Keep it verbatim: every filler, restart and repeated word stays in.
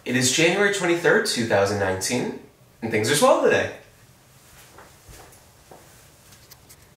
It is January twenty-third, two thousand nineteen, and things are swell today.